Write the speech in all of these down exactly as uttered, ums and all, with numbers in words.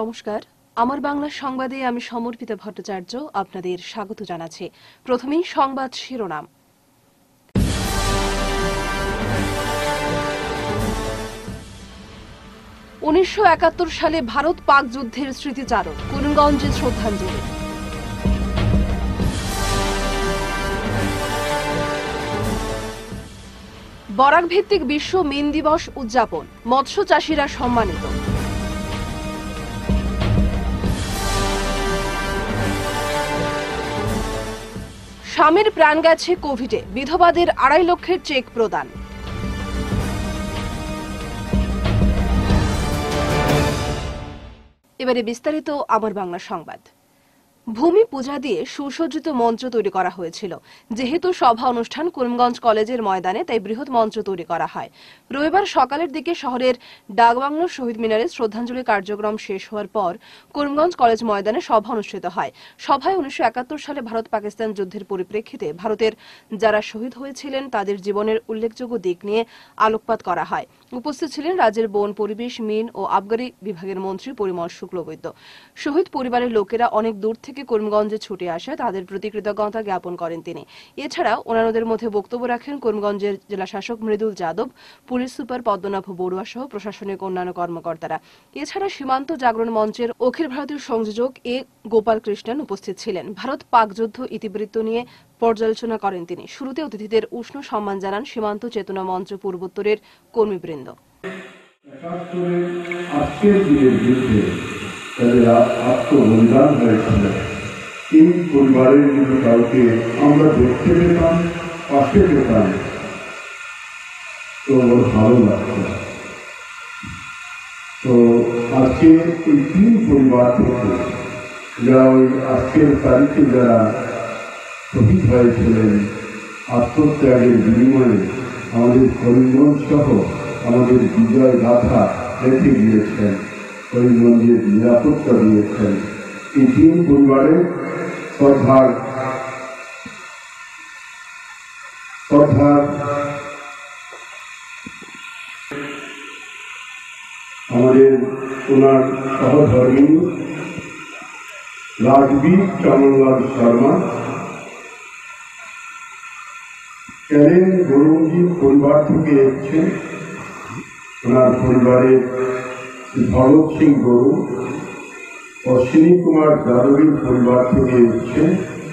নমস্কার, আমার বাংলা সংবাদে আমি সমর্পিতা ভট্টাচার্য আপনাদের স্বাগত জানাচ্ছি। প্রথমেই সংবাদ শিরোনাম। উনিশশো একাত্তর সালে ভারত পাক যুদ্ধের স্মৃতিচারণ, করিমগঞ্জে শ্রদ্ধাঞ্জলি। বরাক ভিত্তিক বিশ্ব মীন দিবস উদযাপন, মৎস্য চাষীরা সম্মানিত। স্বামীর প্রাণ গেছে কোভিডে, বিধবাদের আড়াই লক্ষের চেক প্রদান। এবারে বিস্তারিত আমার বাংলা সংবাদ। ভূমি পূজা দিয়ে সুসজ্জিত মঞ্চ তৈরি করা হয়েছিল। যেহেতু সভা অনুষ্ঠান করিমগঞ্জ কলেজের ময়দানে, তাই বৃহৎ মঞ্চ তৈরি করা হয়। রবিবার সকালের দিকে শহরের ডাকবাংলো শহীদ মিনারে শ্রদ্ধাঞ্জলি কার্যক্রম শেষ হওয়ার পর করিমগঞ্জ কলেজ ময়দানে সভা অনুষ্ঠিত হয়। সভায় উনিশশো একাত্তর সালে ভারত পাকিস্তান যুদ্ধের পরিপ্রেক্ষিতে ভারতের যারা শহীদ হয়েছিলেন তাদের জীবনের উল্লেখযোগ্য দিক নিয়ে আলোকপাত করা হয়। উপস্থিত ছিলেন রাজ্যের বন, পরিবেশ, মিন ও আবগারি বিভাগের মন্ত্রী পরিমল শুক্লবৈদ্য। শহীদ পরিবারের লোকেরা অনেক দূর থেকে করিমগঞ্জে ছুটে আসে, তাদের প্রতি কৃতজ্ঞতা জ্ঞাপন করেন তিনি। এছাড়াও অন্যান্যদের মধ্যে বক্তব্য রাখেন করিমগঞ্জের জেলা শাসক মৃদুল যাদব, পুলিশ সুপার পদ্মনাভ বড়ুয়া সহ প্রশাসনিক অন্যান্য কর্মকর্তারা। এছাড়া সীমান্ত জাগরণ মঞ্চের অখিল ভারতীয় সংযোজক এ গোপাল কৃষ্ণন উপস্থিত ছিলেন। ভারত পাক যুদ্ধ ইতিবৃত্ত নিয়ে পর্যালোচনা করেন তিনি। শুরুতে অতিথিদের উষ্ণ সম্মান জানান সীমান্ত চেতনা মঞ্চ পূর্বোত্তরের কর্মীবৃন্দ। আত্মবলিদান হয়েছিল, এই পরিবারের যদি কাউকে আমরা দেখতে পেতাম, পাশে পেতাম, তো ভালো লাগতো। তো আজকে এই তিন পরিবার থেকে যারা ওই আজকের তারিখে যারা শহীদ হয়েছিলেন আত্মত্যাগের বিনিময়ে আমাদের করিমগঞ্জ সহ আমাদের বিজয় গাথা রেখে গিয়েছেন, করিমগঞ্জের নিরাপত্তা দিয়েছেন, এই তিন পরিবারের শ্রদ্ধার শ্রদ্ধার আমাদের ওনার সহধর্মী রাজবীর চমনলাল শর্মা, ক্যালেন গৌরঙ্গীর পরিবার থেকে এসছেন, ওনার পরিবারের ভরত সিং গরু, অশ্বিনী কুমার যাদবের পরিবার থেকে এসছেন,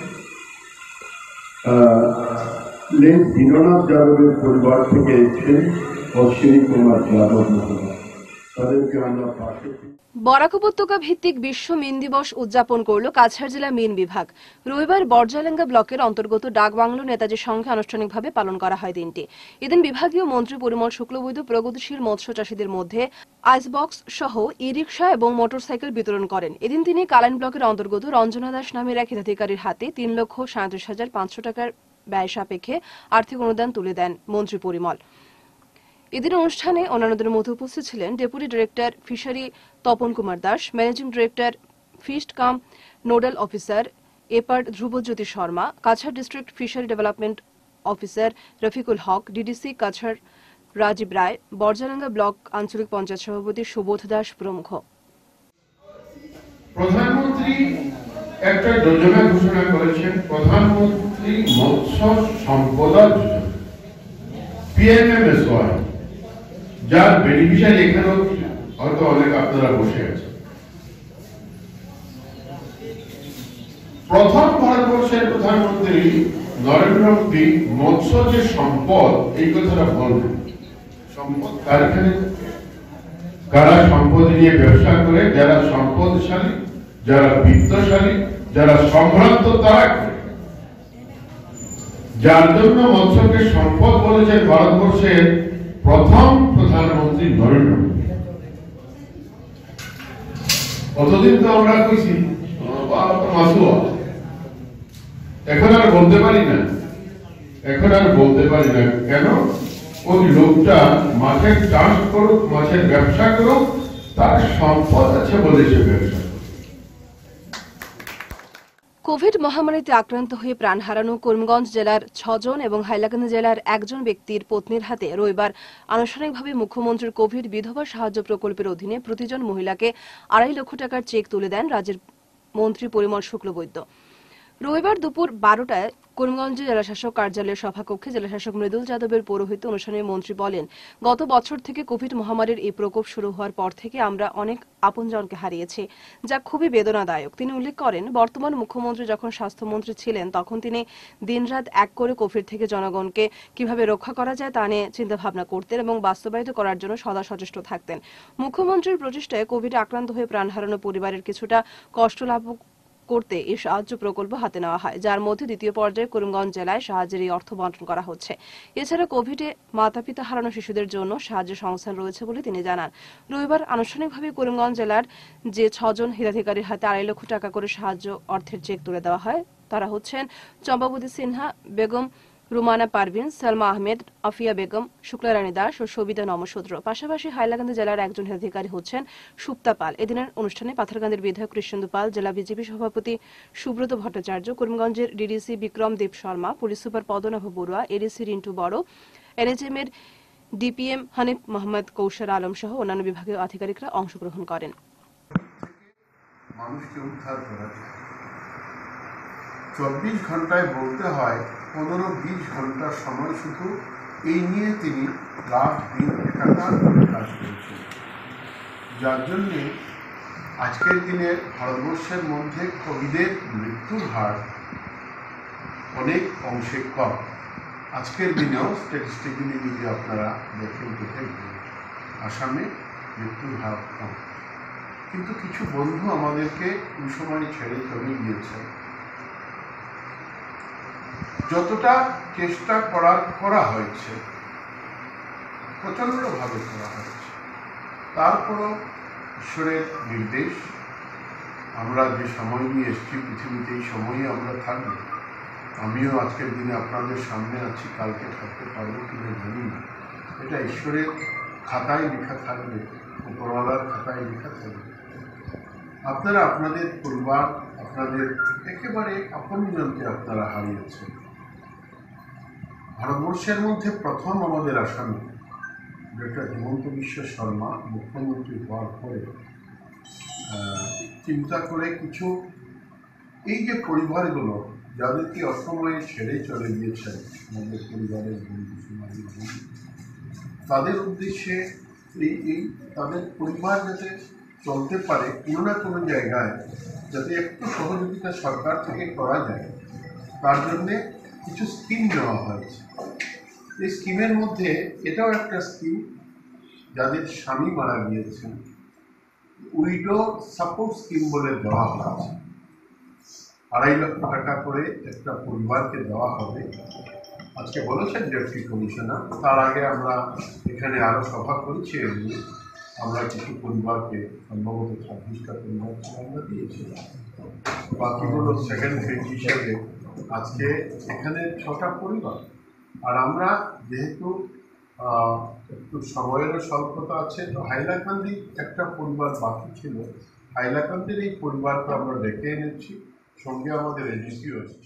লেন দীননাথ যাদবের পরিবার থেকে এসছেন অশ্বিনী কুমার যাদব মহোদয়। তাদেরকে আমরা পাশে। বরাক উপত্যকা ভিত্তিক বিশ্ব মীন দিবস উদযাপন করল কাছাড় জেলা মীন বিভাগ। রবিবার বরজালেঙ্গা ব্লকের অন্তর্গত ডাকবাংলো নেতাজি সংঘে আনুষ্ঠানিকভাবে পালন করা হয় দিনটি। এদিন বিভাগীয় মন্ত্রী পরিমল শুক্লবৈদ্য প্রগতিশীল মৎস্য চাষীদের মধ্যে আইসবক্স সহ ই রিক্সা এবং মোটরসাইকেল বিতরণ করেন। এদিন তিনি কালাইন ব্লকের অন্তর্গত রঞ্জনা দাস নামের এক হিতাধিকারীর হাতে তিন লক্ষ সাঁত্রিশ হাজার পাঁচশো টাকার ব্যয় সাপেক্ষে আর্থিক অনুদান তুলে দেন মন্ত্রী পরিমল। এদিন অনুষ্ঠানে অন্যান্যদের মধ্যে উপস্থিত ছিলেন deputy director fishery Tapan Kumar Das, managing director ফিস্ট কাম নোডাল অফিসার এপার্ট Dhrubajyoti Sharma, Cachar district fishery development officer Rafiqul Haque, DDC Cachar Rajib Roy, Borjalenga block আঞ্চলিক পঞ্চায়েত সভাপতি সুবোধ দাস প্রমুখ। প্রধানমন্ত্রী একটা যোজনা ঘোষণা করেছেন, প্রধানমন্ত্রী মৎস্য সম্পদা যোজনা, পিএমএমএসওয়াই, যার বেনিফিশিয়ারি এখানেও হয়তো অনেক আপনারা বসে আছেন। প্রথম ভারতবর্ষের প্রধানমন্ত্রী নরেন্দ্র মোদী মৎস্য যে সম্পদ, এই কথাটা বলবেন। সম্পদ কারখানে কারা সম্পদ নিয়ে ব্যবসা করে, যারা সম্পদশালী, যারা বিত্তশালী, যারা সম্ভ্রান্ত, তারা করে। যার জন্য মৎস্যকে সম্পদ বলেছেন ভারতবর্ষের প্রথম প্রধানমন্ত্রী নরেন্দ্র মোদী। কতদিন তো আমরা কইছি মাসুয়া, এখন আর বলতে পারি না, এখন আর বলতে পারি না কেন? ওই লোকটা মাছের চাষ করুক, মাছের ব্যবসা করুক, তার সম্পদ আছে বলে সে ব্যবসা। কোভিড মহামারীতে আক্রান্ত হয়ে প্রাণ হারানো করিমগঞ্জ জেলার ছজন এবং হাইলাকান্দি জেলার একজন ব্যক্তির পত্নীর হাতে রবিবার আনুষ্ঠানিকভাবে মুখ্যমন্ত্রীর কোভিড বিধবা সাহায্য প্রকল্পের অধীনে প্রতিজন মহিলাকে আড়াই লক্ষ টাকার চেক তুলে দেন রাজ্যের মন্ত্রী পরিমল শুক্লবৈদ্য। রবিবার দুপুর বারোটায় করিমগঞ্জে জেলাশাসক কার্যালয়ের সভাকক্ষে জেলাশাসক মৃদুল যাদবের পৌরোহিত্যে অনুষ্ঠানে মন্ত্রী বলেন, গত বছর থেকে কোভিড মহামারীর এই প্রকোপ শুরু হওয়ার পর থেকে আমরা অনেক আপনজনকে হারিয়েছি, যা খুবই বেদনাদায়ক। তিনি উল্লেখ করেন, বর্তমান মুখ্যমন্ত্রী যখন স্বাস্থ্যমন্ত্রী ছিলেন তখন তিনি দিনরাত এক করে কোভিড থেকে জনগণকে কিভাবে রক্ষা করা যায় তা নিয়ে চিন্তাভাবনা করতেন এবং বাস্তবায়িত করার জন্য সদা সচেষ্ট থাকতেন। মুখ্যমন্ত্রীর প্রচেষ্টায় কোভিডে আক্রান্ত হয়ে প্রাণ হারানো পরিবারের কিছুটা কষ্ট লাভ করতে এই সাহায্য প্রকল্প হাতে নেওয়া হয়, যার মধ্যে দ্বিতীয় পর্যায়ে করিমগঞ্জ জেলায় সাহায্যের এই অর্থ বন্টন করা হচ্ছে। এছাড়া কোভিডে মাতা পিতা হারানো শিশুদের জন্য সাহায্য সংস্থান রয়েছে বলে তিনি জানান। রবিবার আনুষ্ঠানিকভাবে করিমগঞ্জ জেলার যে ছজন হিতাধিকারীর হাতে আড়াই লক্ষ টাকা করে সাহায্য অর্থের চেক তুলে দেওয়া হয় তারা হচ্ছেন চম্পাবতী সিনহা বেগম, রুমানা পারভিন, সালমা আহমেদ, আফিয়া বেগম, শুক্লারানী দাস ও সবিতা নমশূদ্র। পাশাপাশি হাইলাকান্দি জেলার একজন হিতাধিকারী হচ্ছেন সুপ্তা পাল। এদিনের অনুষ্ঠানে পাথারকান্দির বিধায়ক কৃষ্ণেন্দু পাল, জেলা বিজেপি সভাপতি সুব্রত ভট্টাচার্য, করিমগঞ্জের DDC Bikram Deb Sharma, police super Padmanabh Baruah, ADC Rintu Bora, NHM এর ডিপিএম হানিফ মোহাম্মদ কৌশর আলম সহ অন্যান্য বিভাগীয় আধিকারিকরা অংশগ্রহণ করেন। মানুষকে উদ্ধার করা চব্বিশ ঘন্টায় বলতে হয় পনেরো বিশ ঘন্টার সময় শুধু এই নিয়ে তিনি রাত দিন একাকার কাজ করেছেন, যার জন্যে আজকের দিনে ভারতবর্ষের মধ্যে কোভিডের মৃত্যুর হার অনেক অংশে কম। আজকের দিনেও স্ট্যাটিস্টিক্যালি যদি আপনারা দেখেন দেখেন আসামে মৃত্যুর হার কম, কিন্তু কিছু বন্ধু আমাদেরকে ওই সময় ছেড়ে চলে গিয়েছে। যতটা চেষ্টা করা করা হয়েছে প্রচণ্ডভাবে করা হয়েছে, তারপরও ঈশ্বরের নির্দেশ, আমরা যে সময় নিয়ে এসেছি পৃথিবীতে এই সময়ই আমরা থাকব। আমিও আজকের দিনে আপনাদের সামনে আছি, কালকে থাকতে পারবো কিনা জানি না, এটা ঈশ্বরের খাতায় লেখা থাকবে, উপরওয়ালার খাতায় লেখা থাকবে। আপনারা আপনাদের পরিবার, আপনাদের একেবারে আপনজনকে আপনারা হারিয়েছেন। ভারতবর্ষের মধ্যে প্রথম আমাদের আসামে ডক্টর হিমন্ত বিশ্ব শর্মা মুখ্যমন্ত্রী হওয়ার পরে চিন্তা করে কিছু এই যে পরিবারগুলো যাদেরকে অসময়ে ছেড়ে চলে গিয়েছেন আমাদের পরিবারের বন্ধু সমাজের বন্ধু, তাদের উদ্দেশ্যে এই এই তাদের পরিবার যাতে চলতে পারে কোনো না কোনো জায়গায়, যাতে একটু সহযোগিতা সরকার থেকে করা যায়, তার জন্যে কিছু স্কিম নেওয়া হয়েছে। এই স্কিমের মধ্যে এটাও একটা স্কিম, যাদের স্বামী মারা গিয়েছেন উইডো সাপোর্ট স্কিম বলে দেওয়া হয়েছে। আড়াই লক্ষ টাকা করে একটা পরিবারকে দেওয়া হবে। আজকে বলেছেন ডেপুটি কমিশনার, তার আগে আমরা এখানে আরও সভা করেছি, এমনি আমরা কিছু পরিবারকে সম্ভবত ছাব্বিশটা পরিবারকে আমরা দিয়েছিলাম। বাকিগুলো সেকেন্ড ফেজ হিসেবে আজকে এখানে ছটা পরিবার। আর আমরা যেহেতু একটু সময়েরও স্বল্পতা আছে, তো হাইলাকান্দি একটা পরিবার বাকি ছিল, হাইলাকান্দির এই পরিবারকে আমরা ডেকে এনেছি, সঙ্গে আমাদের এডিসিও এসেছে।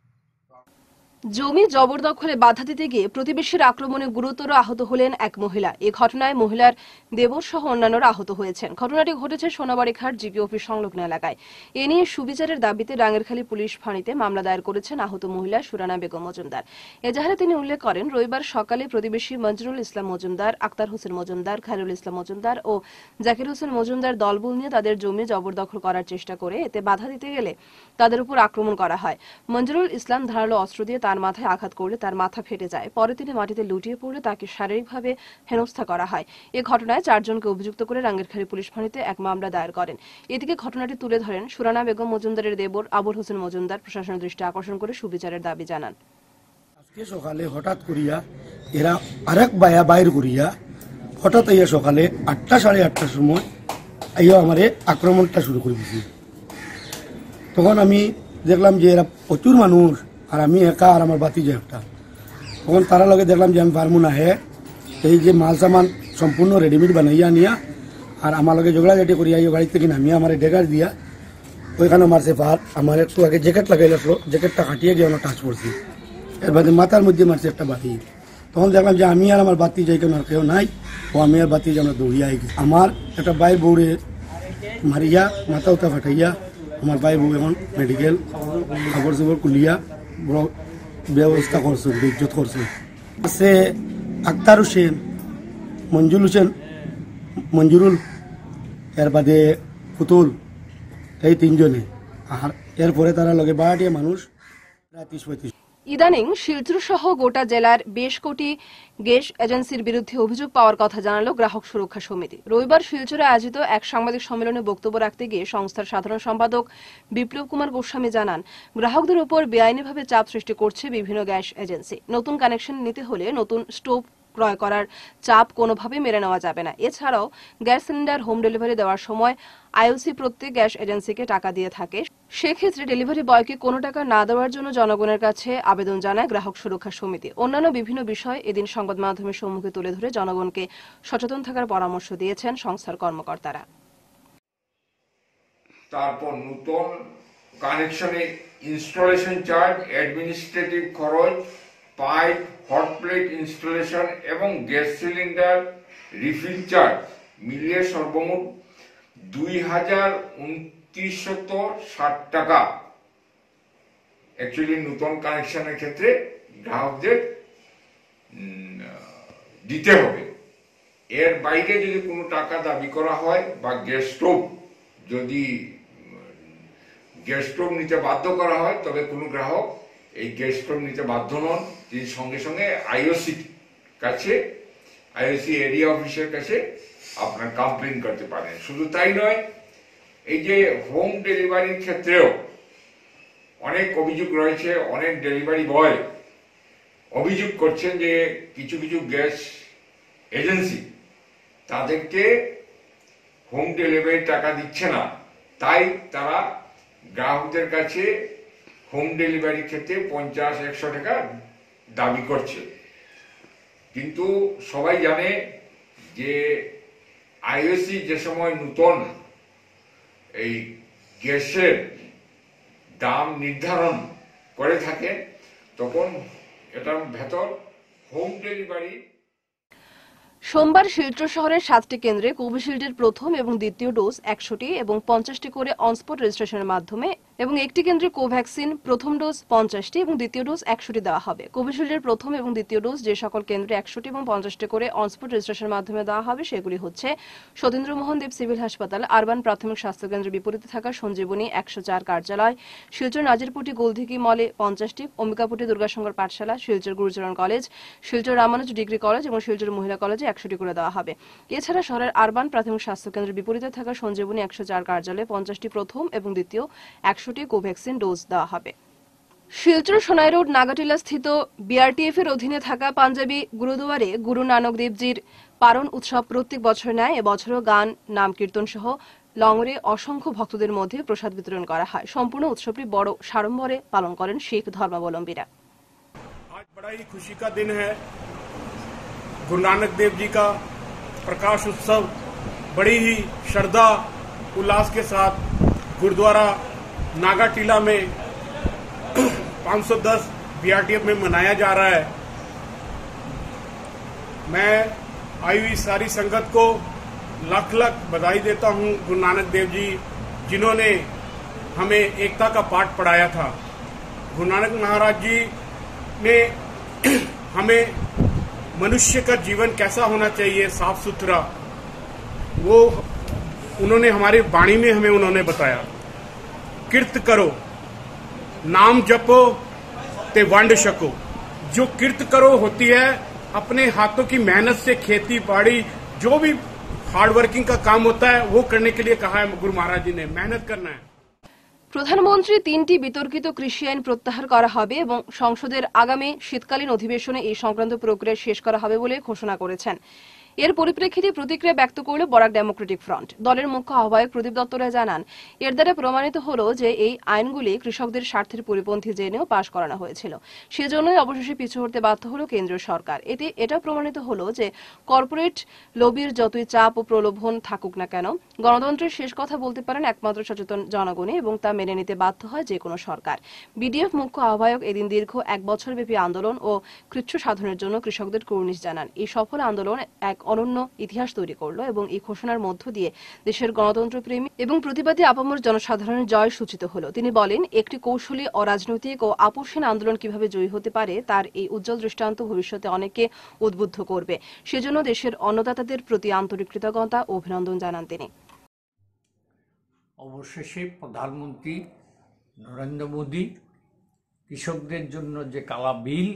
জমি জবরদখলে বাধা দিতে গিয়ে প্রতিবেশীর আক্রমণে গুরুতর আহত হলেন এক মহিলা। এ ঘটনায় মহিলার দেবর সহ অন্যান্যরা আহত হয়েছেন। ঘটনাটি ঘটেছে সোনাবাড়িঘাট জিপি অফিস সংলগ্ন এলাকায়। এ নিয়ে সুবিচারের দাবিতে ডাঙ্গেরখালী পুলিশ ফাঁড়িতে মামলা দায়ের করেছেন আহত মহিলা সুরানা বেগম মজুমদার। এজাহারে তিনি উল্লেখ করেন, রবিবার সকালে প্রতিবেশী মঞ্জুরুল ইসলাম মজুমদার, আক্তার হোসেন মজুমদার, খায়রুল ইসলাম মজুমদার ও জাকির হোসেন মজুমদার দলবল নিয়ে তাদের জমি জবরদখল করার চেষ্টা করে এতে বাধা দিতে গেলে তাদের উপর আক্রমণ করা হয়। মঞ্জুরুল ইসলাম ধারালো অস্ত্র দিয়ে তার মাথায় আঘাত করলে তার মাথা ফেটে যায়। পরে তিনি মাটিতে লুটিয়ে পড়লে তাকে শারীরিকভাবে হেনস্থা করা হয়। এ ঘটনায় চারজনকে অভিযুক্ত করে রাঙ্গিরখালী পুলিশ ফাঁড়িতে এক মামলা দায়ের করেন। এদিকে ঘটনাটি তুলে ধরেন সুরানা বেগম মজুমদারের দেবর আবুল হোসেন মজুমদার। প্রশাসনের দৃষ্টি আকর্ষণ করে সুবিচারের দাবি জানান। আজকে সকালে হঠাৎ করিয়া এরা আরেক বায়া বাইর করিয়া হঠাৎ আইয়া সকালে আটটা সাড়ে আটটার সময় আইয়া আমার আক্রমণটা শুরু করে দিয়েছি। তখন আমি দেখলাম যে এরা প্রচুর মানুষ, আর আমি একা আর আমার বাতি যে একটা। তখন তারা লগে দেখলাম যে আমি পারবো না, হে এই যে মাল সামান সম্পূর্ণ রেডিমেড বানাইয়া নিয়া আর আমার লগে ঝগড়াঝাটি করিয়া এই বাড়ি থেকে নামিয়া আমার ডেগার দিয়া ওইখানে মারছে পার আমার একটু আগে জ্যাকেট লাগাই রাখলো জ্যাকেটটা কাটিয়ে গিয়ে আমার টাচ পড়ছি এর বাদে মাথার মধ্যে মারছে একটা বাতি তখন দেখলাম যে আমি আর আমার বাতি যাই কেন আর কেউ নাই ও আমি আর বাতি যেন দৌড়িয়া আই গেছি আমার একটা ভাই বউরে মারিয়া মাথা উঠা ফাটাইয়া আমার ভাই বউ এখন মেডিকেল খবর চবর কুলিয়া বড় ব্যবস্থা করছো ইজ্জত করছো সে আক্তার হোসেন মঞ্জুর হোসেন মঞ্জুরুল এর বাদে পুতুল এই তিনজনে আর এরপরে তারা লগে বাড়িয়ে মানুষ প্রায় ত্রিশ পঁয়ত্রিশ ইদানিং শিলচর সহ গোটা জেলার বেশ কোটি গ্যাস এজেন্সির বিরুদ্ধে অভিযোগ পাওয়ার কথা জানালো গ্রাহক সুরক্ষা সমিতি রবিবার শিলচরে আয়োজিত এক সাংবাদিক সম্মেলনে বক্তব্য রাখতে গিয়ে সংস্থার সাধারণ সম্পাদক বিপ্লব কুমার গোস্বামী জানান গ্রাহকদের উপর বেআইনিভাবে চাপ সৃষ্টি করছে বিভিন্ন গ্যাস এজেন্সি নতুন কানেকশন নিতে হলে নতুন স্টোভ ক্রয় করার চাপ কোনোভাবেই মেনে নেওয়া যাবে না এছাড়াও গ্যাস সিলিন্ডার হোম ডেলিভারি দেওয়ার সময় আইওসি প্রত্যেক গ্যাস এজেন্সিকে টাকা দিয়ে থাকে সেক্ষেত্রে ডেলিভারি বয়কে কোনো টাকা না দেওয়ার জন্য জনগণের কাছে আবেদন জানায় গ্রাহক সুরক্ষা সমিতি অন্যান্য বিভিন্ন বিষয় এদিন সংবাদ মাধ্যমের সম্মুখে তুলে ধরে জনগণকে সচেতন থাকার পরামর্শ দিয়েছেন সংস্থার কর্মকর্তারা তারপর নতুন কানেকশনে ইনস্টলেশন চার্জ অ্যাডমিনিস্ট্রেটিভ খরচ পাইপ হট প্লেট ইনস্টলেশন এবং গ্যাস সিলিন্ডার রিফিল চার্জ মিলিয়ে সর্বমোট দুই হাজার উনত্রিশশত ষাট টাকা অ্যাকচুয়ালি নতুন কানেকশনের ক্ষেত্রে গ্রাহকদের দিতে হবে এর বাইরে যদি কোনো টাকা দাবি করা হয় বা গ্যাস স্টোভ যদি গ্যাস স্টোভ নিতে বাধ্য করা হয় তবে কোনো গ্রাহক এই গ্যাস স্টোভ নিতে বাধ্য নন তিনি সঙ্গে সঙ্গে আইওসি কাছে আইওসি এরিয়া অফিসের কাছে আপনার কমপ্লেন করতে পারেন শুধু তাই নয় এই যে হোম ডেলিভারির ক্ষেত্রেও অনেক অভিযোগ রয়েছে অনেক ডেলিভারি বয় অভিযোগ করছেন যে কিছু কিছু গ্যাস এজেন্সি তাদেরকে হোম ডেলিভারি টাকা দিচ্ছে না তাই তারা গ্রাহকদের কাছে হোম ডেলিভারির ক্ষেত্রে পঞ্চাশ একশো টাকা দাবি করছে কিন্তু সবাই জানে যে আইওসি যে সময় নতুন এই গ্যাসের দাম নির্ধারণ করে থাকে তখন এটার ভেতর হোম ডেলিভারি সোমবার শিলচর শহরের সাতটি কেন্দ্রে কোভিশিল্ডের প্রথম এবং দ্বিতীয় ডোজ একশোটি এবং পঞ্চাশটি করে অনস্পট রেজিস্ট্রেশনের মাধ্যমে এবং একটি কেন্দ্রে কোভ্যাক্সিন প্রথম ডোজ পঞ্চাশটি এবং দ্বিতীয় ডোজ একশোটি দেওয়া হবে কোভিশিল্ডের প্রথম এবং দ্বিতীয় ডোজ যে সকল কেন্দ্রে একশোটি এবং পঞ্চাশটি করে অনস্পট রেজিস্ট্রেশনের মাধ্যমে দেওয়া হবে সেগুলি হচ্ছে সতীন্দ্রমোহন দেব সিভিল হাসপাতাল আরবান প্রাথমিক স্বাস্থ্য কেন্দ্রের বিপরীতে থাকা সঞ্জীবনী একশো চার কার্যালয় শিলচর নাজিরপুটি গোলধিকি মলে পঞ্চাশটি অম্বিকাপুটি Durgashankar Pathshala Silchar Gurucharan college Silchar Ramanuj degree college এবং শিলচর মহিলা কলেজে একশোটি করে দেওয়া হবে এছাড়া শহরের আরবান প্রাথমিক স্বাস্থ্য কেন্দ্রের বিপরীতে থাকা সঞ্জীবনী একশো চার কার্যালয়ে পঞ্চাশটি প্রথম এবং দ্বিতীয় একশোটি কোভ্যাক্সিন ডোজ দেওয়া হবে শিলচর সোনাই রোড নাগাটিলা স্থিত বিআরটিএফ এর অধীনে থাকা পাঞ্জাবি গুরুদুয়ারে গুরু নানক দেবজির পারণ উৎসব প্রত্যেক বছর নেয় এবছরও গান নাম কীর্তন সহ লঙ্গরে অসংখ্য ভক্তদের মধ্যে প্রসাদ বিতরণ করা হয় সম্পূর্ণ উৎসবটি বড় সাড়ম্বরে পালন করেন শিখ ধর্মাবলম্বীরা आज बड़ा ही खुशी का दिन है गुरु नानक देव जी का प्रकाश उत्सव बड़ी ही श्रद्धा उल्लास के साथ गुरुद्वारा नागाटीला में पाँच सौ दस बीआरटीएफ में मनाया जा रहा है। मैं आई हुई सारी संगत को लाख लाख बधाई देता हूं गुरु नानक देव जी जिन्होंने हमें एकता का पाठ पढ़ाया था। गुरु नानक महाराज जी ने हमें मनुष्य का जीवन कैसा होना चाहिए साफ सुथरा वो उन्होंने हमारी वाणी में हमें उन्होंने बताया। कीर्त करो नाम जपो ते वंड शको। जो कीर्त करो होती है अपने हाथों की मेहनत से खेती बाड़ी जो भी हार्ड वर्किंग का काम होता है वो करने के लिए कहा है गुरु महाराज जी ने मेहनत करना है। প্রধানমন্ত্রী তিনটি বিতর্কিত কৃষি আইন প্রত্যাহার করা হবে এবং সংসদের আগামী শীতকালীন অধিবেশনে এই সংক্রান্ত প্রক্রিয়া শেষ করা হবে বলে ঘোষণা করেছেন। এর পরিপ্রেক্ষিতে প্রতিক্রিয়া ব্যক্ত করল বরাক ডেমোক্রেটিক ফ্রন্ট। দলের মুখ্য আহ্বায়ক প্রদীপ দত্ত রায় জানান, এর দ্বারা প্রমাণিত হলো যে এই আইনগুলি কৃষকদের স্বার্থের পরিপন্থী জেনেও পাশ করানো হয়েছিল। সেজন্যই অবশেষে পিছু হতে বাধ্য হলো কেন্দ্রীয় সরকার। এতে এটা প্রমাণিত হলো যে কর্পোরেট লবির যতই চাপ ও প্রলোভন থাকুক না কেন, গণতন্ত্রের শেষ কথা বলতে পারেন একমাত্র সচেতন জনগণই, এবং তা মেনে নিতে বাধ্য হয় যে কোনো সরকার। বিডিএফ মুখ্য আহ্বায়ক এদিন দীর্ঘ এক বছরব্যাপী আন্দোলন ও কৃচ্ছ সাধনের জন্য কৃষকদের কুর্নিশ জানান। এই সফল আন্দোলন এক অনন্য ইতিহাস তৈরি করলো এবং এই ঘোষণার মধ্য দিয়ে দেশের গণতন্ত্রপ্রেমী এবং প্রতিবাদী আপামর জনসাধারণের জয় সূচিত হলো। তিনি বলেন, একটি কৌশলী অরাজনৈতিক ও আপোষহীন আন্দোলন কিভাবে জয়ী হতে পারে তার এই উজ্জ্বল দৃষ্টান্ত ভবিষ্যতে অনেককে উদ্বুদ্ধ করবে। সেজন্য দেশের অন্নদাতাদের প্রতি আন্তরিক কৃতজ্ঞতা ও অভিনন্দন জানান তিনি। অবশেষে প্রধানমন্ত্রী নরেন্দ্র মোদী কৃষকদের জন্য যে কালা বিল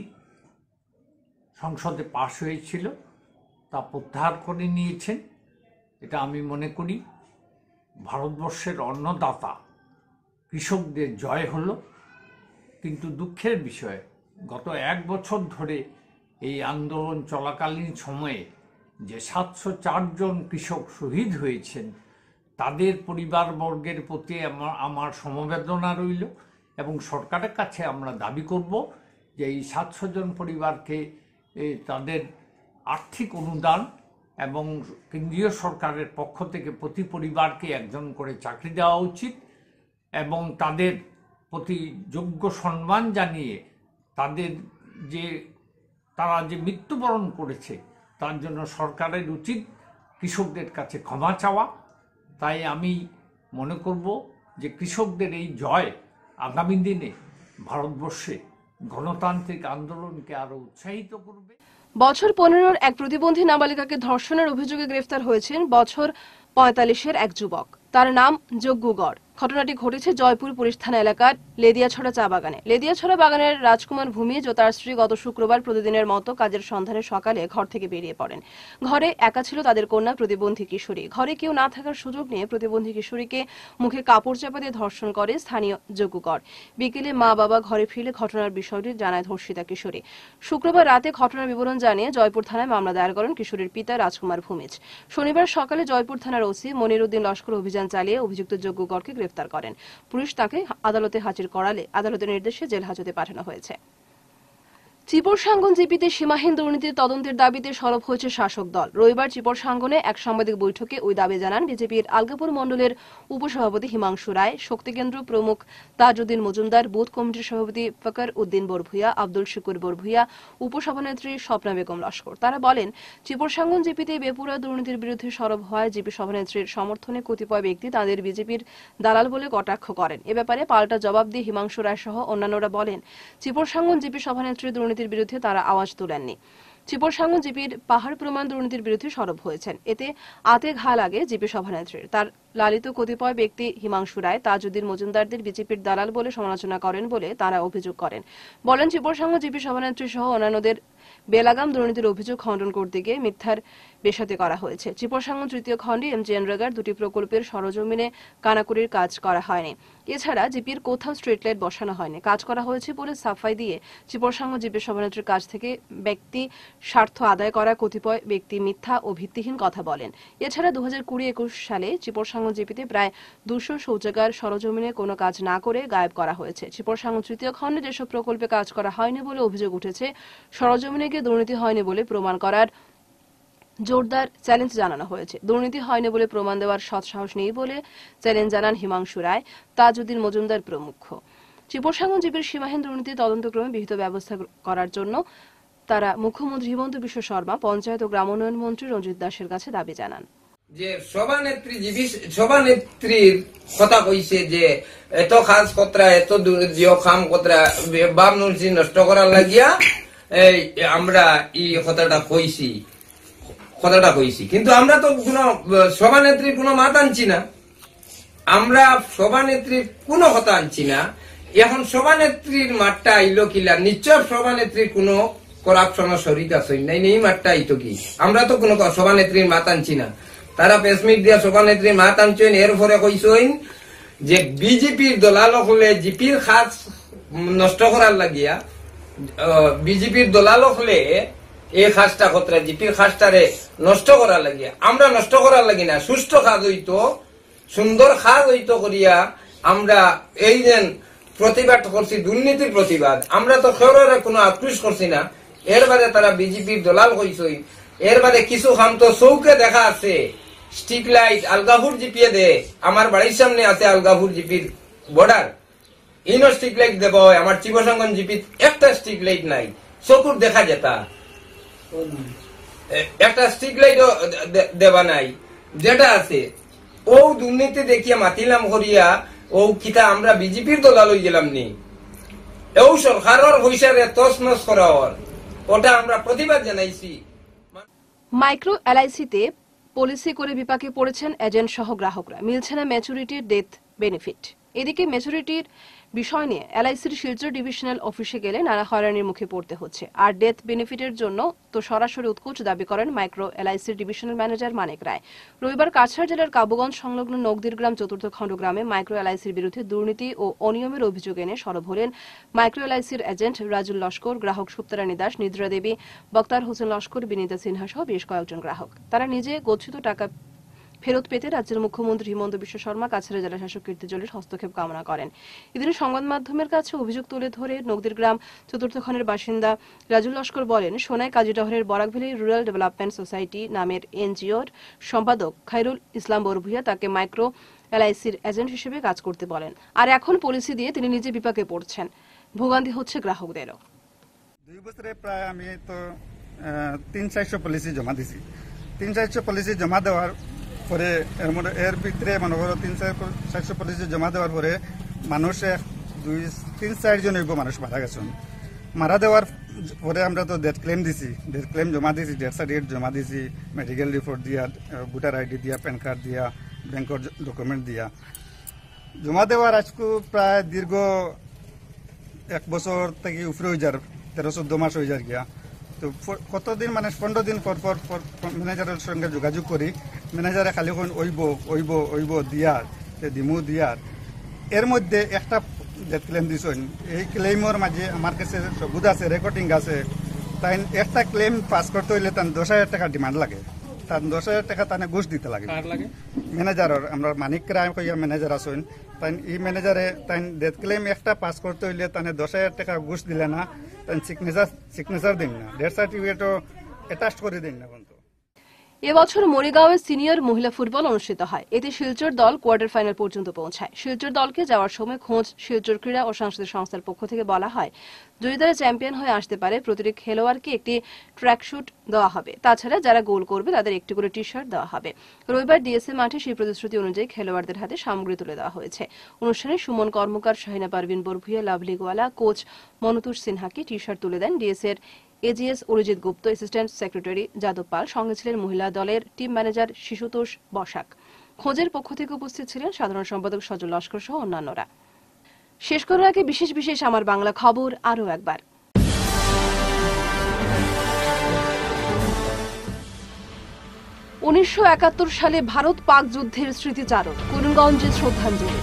সংসদে পাশ হয়েছিল তা প্রত্যাহার করে নিয়েছেন। এটা আমি মনে করি ভারতবর্ষের অন্নদাতা কৃষকদের জয় হলো। কিন্তু দুঃখের বিষয়, গত এক বছর ধরে এই আন্দোলন চলাকালীন সময়ে যে সাতশো চারজন কৃষক শহীদ হয়েছেন তাদের পরিবারবর্গের প্রতি আমার আমার সমবেদনা রইল এবং সরকারের কাছে আমরা দাবি করব যে এই সাতশো জন পরিবারকে তাদের আর্থিক অনুদান এবং কেন্দ্রীয় সরকারের পক্ষ থেকে প্রতি পরিবারকে একজন করে চাকরি দেওয়া উচিত এবং তাদের প্রতি যোগ্য সম্মান জানিয়ে তাদের যে তারা যে মৃত্যুবরণ করেছে তার জন্য সরকারের উচিত কৃষকদের কাছে ক্ষমা চাওয়া। তাই আমি মনে করব যে কৃষকদের এই জয় আগামী দিনে ভারতবর্ষে গণতান্ত্রিক আন্দোলনকে আরো উৎসাহিত করবে। বছর পনেরোর এক প্রতিবন্ধী নাবালিকাকে ধর্ষণের অভিযোগে গ্রেফতার হয়েছেন বছর পঁয়তাল্লিশের এক যুবক। তার নাম যজ্ঞু গড়। ঘটনাটি ঘটেছে জয়পুর পুলিশ থানা এলাকার লেদিয়াছড়া চা বাগানে। লেদিয়াছড়া বাগানের রাজকুমার ভূমিজ ও তার স্ত্রী গত শুক্রবার প্রতিদিনের মতো কাজের সন্ধানে সকালে ঘর থেকে বেরিয়ে পড়েন। ঘরে একা ছিল তাদের কন্যা প্রতিবন্ধী কিশোরী। ঘরে কেউ না থাকার সুযোগ নিয়ে প্রতিবন্ধী কিশোরীকে মুখে কাপড় চাপা দিয়ে ধর্ষণ করে স্থানীয় যজ্ঞু গড়। বিকেলে মা বাবা ঘরে ফিরলে ঘটনার বিষয়টি জানায় ধর্ষিতা কিশোরী। শুক্রবার রাতে ঘটনার বিবরণ জানিয়ে জয়পুর থানায় মামলা দায়ের করেন কিশোরীর পিতা রাজকুমার ভূমিজ। শনিবার সকালে জয়পুর থানার ওসি মনির উদ্দিন লস্কর অভিযান চালিয়ে অভিযুক্ত যজ্ঞু গড়কে গ্রেফতার করেন। পুলিশ তাকে আদালতে হাজির করালে আদালতের নির্দেশে জেল হাজতে পাঠানো হয়েছে। চিপরসাঙ্গন জিপিতে সীমাহীন দুর্নীতির তদন্তের দাবিতে সরব হয়েছে শাসক দল। রবিবার চিপরসাঙ্গনে এক সাংবাদিক বৈঠকে ওই দাবি জানান বিজেপির আলগাপুর মণ্ডলের উপসভাপতি হিমাংশু রায়, শক্তিকেন্দ্র প্রমুখ তাজউদ্দিন মজুমদার, বুথ কমিটির সভাপতি ফকর উদ্দিন বরভুইয়া, আব্দুল শুকুর বরভুইয়া, উপসভানেত্রী স্বপ্না বেগম লস্কর। তারা বলেন, চিপরসাঙ্গন জিপিতে বেপুরা দুর্নীতির বিরুদ্ধে সরব হওয়ায় জিপি সভানেত্রীর সমর্থনে কতিপয় ব্যক্তি তাদের বিজেপির দালাল বলে কটাক্ষ করেন। এ ব্যাপারে পাল্টা জবাব দিয়ে হিমাংশু রায় সহ অন্যান্যরা বলেন, চিপরসাঙ্গন জিপি সভানেত্রীর দুর্নীতির বিরুদ্ধে তারা আওয়াজ তোলেননি। চিপরসাঙ্গন জিপির পাহাড় প্রমাণ দুর্নীতির বিরুদ্ধে সরব হয়েছেন। এতে আতে ঘা লাগে জিপি সভানেত্রীর। তার লালিত কতিপয় ব্যক্তি হিমাংশু রায়, তাজউদ্দিন মজুমদারদের বিজেপির দালাল বলে সমালোচনা করেন বলে তারা অভিযোগ করেন। বলেন, চিপরসাঙ্গন জিপি সভানেত্রী সহ অন্যান্যদের বেলাগাম দুর্নীতির অভিযোগ খণ্ডন করতে গিয়ে মিথ্যার বেসাতে করা হয়েছে। চিপরসাঙ্গন তৃতীয় খণ্ডে এম জি এনরেগার দুটি প্রকল্পের সরজমিনে কানাকুড়ির কাজ করা হয়নি। এছাড়া জিপির কোথাও স্ট্রিট লাইট বসানো হয়নি। কাজ করা হয়েছে বলে সাফাই দিয়ে চিপরসাঙ্গন জিপি সভানেত্রীর কাছ থেকে ব্যক্তি স্বার্থ আদায় করা কতিপয় ব্যক্তি মিথ্যা ও ভিত্তিহীন কথা বলেন। এছাড়া দু হাজার কুড়ি একুশ সালে চিপরসাঙ্গন জিপিতে প্রায় দুশো শৌচাগার সরজমিনে কোনো কাজ না করে গায়েব করা হয়েছে। চিপরসাঙ্গন তৃতীয় খণ্ডে যেসব প্রকল্পে কাজ করা হয়নি বলে অভিযোগ উঠেছে, সরজমিনে গিয়ে দুর্নীতি হয়নি বলে প্রমাণ করার জোরদার চ্যালেঞ্জ জানানো হয়েছে। দুর্নীতি হয়নি বলে প্রমাণ দেওয়ার সৎসাহস নেই বলে চ্যালেঞ্জ জানান হিমাংশু রায়, তাজউদ্দিন মজুমদার প্রমুখ। চিপরসাঙ্গন জিপির সীমাহীন দুর্নীতি তদন্তক্রমে বিহিত ব্যবস্থা করার জন্য তারা মুখ্যমন্ত্রী হিমন্ত বিশ্ব শর্মা, পঞ্চায়েত ও গ্রামোন্নয়ন মন্ত্রী রঞ্জিত দাসের কাছে দাবি জানান। যে সভানেত্রী জিপি সভানেত্রীর কথা কইছে যে এত খাস কতরা এত জিও খাম কতরা বাম নুলসি নষ্ট করার লাগিয়া এই আমরা এই কথাটা কইছি কথাটা কইছি কিন্তু আমরা তো কোনো সভানেত্রীর কোনো মাত আনছি না, আমরা সভানেত্রীর কোনো কথা আনছি না। এখন সভানেত্রীর মাঠটা আইলো কিলা, নিশ্চয় সভানেত্রীর কোনো করাপশন শরীর আছে নাই, এই মাঠটা আইতো কি? আমরা তো কোনো সভানেত্রীর মাত আনছি না। তারা প্রেসমিট দিয়া সভানেত্রীর মাত আনছেন, এর পরে কইছেন যে বিজেপির দলাল হলে জিপির খাস নষ্ট করার লাগিয়া বিজেপির দলাল হলে এই খাসটা কতরা জিপির খাসটারে নষ্ট করার লাগিয়া আমরা নষ্ট করার লাগি না সুষ্ঠু খাদ হইতো সুন্দর খাদ হইতো করিয়া আমরা এই যে প্রতিবাদ করছি দুর্নীতির প্রতিবাদ আমরা তো খেউরের কোনো আক্রোশ করছি না এর বাদে তারা বিজেপির দলাল হইছই এর বাদে কিছু খাম তো চৌকে দেখা আছে স্ট্রিট লাইট আলগাপুর জিপিয়ে দে আমার বাড়ির সামনে আছে আলগাপুর জিপির বর্ডার ইনো স্ট্রিট লাইট দেব আমার চিবসঙ্গন জিপির একটা স্ট্রিট লাইট নাই চকুর দেখা যেতা একটা স্ট্রিট লাইটও দেবা নাই যেটা আছে ও দুর্নীতি দেখিয়া মাতিলাম করিয়া ও কিতা আমরা বিজেপির দলাল হয়ে গেলাম নি ও সরকারের পয়সারে তছনছ করা ওটা আমরা প্রতিবাদ জানাইছি। মাইক্রো এলআইসিতে পলিসি করে বিপাকে পড়েছেন এজেন্ট সহ গ্রাহকরা, মিলছে না ম্যাচুরিটির ডেথ বেনিফিট। এদিকে ম্যাচুরিটির বিষয় নিয়ে এলআইসির শিলচর ডিভিশনাল অফিসে গেলে নানা হয়রানির মুখে পড়তে হচ্ছে। আর ডেথ বেনিফিটের জন্য তো সরাসরি উৎকোচ দাবি করেন মাইক্রো এলআইসির ডিভিশনাল ম্যানেজার মানিক রায়। রবিবার কাছাড় জেলার কাবুগঞ্জ সংলগ্ন নগদির গ্রাম চতুর্থ খণ্ড গ্রামে মাইক্রো এলআইসির বিরুদ্ধে দুর্নীতি ও অনিয়মের অভিযোগ এনে সরব হলেন মাইক্রো এলআইসির এজেন্ট রাজুল লস্কর, গ্রাহক সুপ্তারানী দাস, নিদ্রা দেবী, বক্তার হোসেন লস্কর, বিনীতা সিনহা সহ বেশ কয়েকজন গ্রাহক। তারা নিজে গচ্ছিত টাকা ফেরত পেতে রাজ্যের মুখ্যমন্ত্রী হিমন্ত বিশ্ব শর্মা, কাছাড়ের জেলা শাসক কীর্তি জলির হস্তক্ষেপ কামনা করেন। এদিন সংবাদ মাধ্যমের কাছে অভিযোগ তুলে ধরে নগদির গ্রাম চতুর্থ খণ্ডের বাসিন্দা রাজুল লস্কর বলেন, সোনাই কাজীডহরের বরাকভ্যালি রুরাল ডেভেলপমেন্ট সোসাইটি নামের এনজিওর সম্পাদক খায়রুল ইসলাম বরভুইয়া তাকে মাইক্রো এলআইসির এজেন্ট হিসেবে কাজ করতে বলেন। আর এখন পলিসি দিয়ে তিনি নিজে বিপাকে পড়ছেন, ভোগান্তি হচ্ছে গ্রাহকদেরও। দুই বছরে প্রায় আমি তো তিন চারশো পলিসি জমা দিছি। তিন চারশো পলিসি জমা দেওয়ার পরে এর ভিতরে মনে করো তিন চারশো পলিসি জমা দেওয়ার পরে মানুষে দুই তিন চারজন মানুষ মারা গেছেন। মারা দেওয়ার পরে আমরা তো ডেথ ক্লেম দিছি, ডেথ ক্লেম জমা দিছি, ডেথ সার্টিফিকেট জমা দিছি, মেডিকেল রিপোর্ট দিয়া, ভোটার আইডি দিয়া, প্যান কার্ড দিয়া, ব্যাংকের ডকুমেন্ট দিয়া জমা দেওয়ার আজকে প্রায় দীর্ঘ এক বছর থেকে উপরে হয়ে যার তেরো চোদ্দ মাস হয়ে যার গিয়া। তো কতদিন মানে পনেরো দিন পর পর ম্যানেজারের সঙ্গে যোগাযোগ করি, ম্যানেজারে খালি কোন ওইব ওইব ওইব দিয়ার দিমু দিয়ার এর মধ্যে একটা ডেথ ক্লেম দিছেন। এই ক্লেইমের মাঝে আমার কাছে সবুজ আছে, রেকর্ডিং আছে। তাই একটা ক্লেম পাস করতে হইলে তার দশ হাজার টাকা ডিমান্ড লাগে, তার দশ হাজার টাকা তানে ঘুষ দিতে লাগে ম্যানেজারের। আমরা মানিক রায় কইয়া ম্যানেজার আছেন, তাই এই ম্যানেজারে তাই ডেথ ক্লেম একটা পাস করতে হইলে তানে দশ হাজার টাকা ঘুষ দিলে না, তাই সিগনেচার সিগনেচার দিন না, ডেথ সার্টিফিকেটও অ্যাটাচ করে দিন না। কিন্তু এবছর মরিগাঁওয়ে সিনিয়র মহিলা ফুটবল অনুষ্ঠিত হয়। এতে শিলচর দল কোয়ার্টার ফাইনাল পর্যন্ত পৌঁছায়। শিলচর দলকে যাওয়ার সময় খোঁজ শিলচর ক্রীড়া ও সাংস্কৃতিক সংস্থার পক্ষ থেকে বলা হয়, যদি তারা চ্যাম্পিয়ন হয়ে আসতে পারে প্রতিটি খেলোয়াড়কে একটি ট্র্যাকশুট দেওয়া হবে। তাছাড়া যারা গোল করবে তাদের একটি করে টি শার্ট দেওয়া হবে। রবিবার ডিএসএ মাঠে সেই প্রতিশ্রুতি অনুযায়ী খেলোয়াড়দের হাতে সামগ্রী তুলে দেওয়া হয়েছে। অনুষ্ঠানে সুমন কর্মকার, শাহিনা পারভিন বরভুইয়া, লাভলি গোয়ালা, কোচ মনতুষ সিনহাকে টি শার্ট তুলে দেন ডিএসএর AGS Arijit Gupta, assistant secretary Yadav Pal, সঙ্গে ছিলেন মহিলা দলের টিম ম্যানেজার শিশুতোষ বসাক। খোঁজের পক্ষ থেকে উপস্থিত ছিলেন সাধারণ সম্পাদক সজল লস্কর সহ অন্যান্যরা। শেষ করার আগে বিশেষ বিশেষ আমার বাংলা খবর আরও একবার। উনিশশো একাত্তর সালে ভারত পাক যুদ্ধের স্মৃতিচারণ, করিমগঞ্জে শ্রদ্ধাঞ্জলি।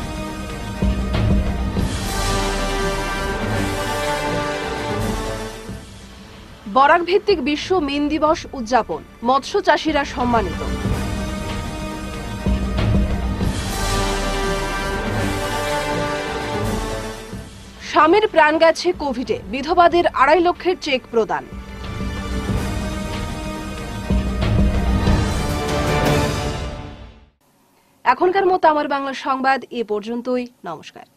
বরাক ভিত্তিক বিশ্ব মিন দিবস উদযাপন, মৎস্য চাষীরা সম্মানিত। স্বামীর প্রাণ গেছে কোভিডে, বিধবাদের আড়াই লক্ষের চেক প্রদান। এখনকার মতো আমার বাংলা সংবাদ এ পর্যন্তই। নমস্কার।